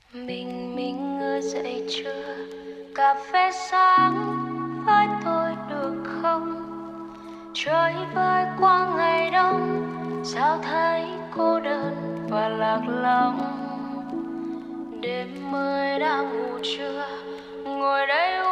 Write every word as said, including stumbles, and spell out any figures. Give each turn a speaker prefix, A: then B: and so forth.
A: Mình mình ngồi dậy trưa, cà phê sáng với tôi được không? Chơi vơi qua ngày đông, sao thấy cô đơn và lạc lõng. Đêm mới đang ngủ trưa, ngồi đây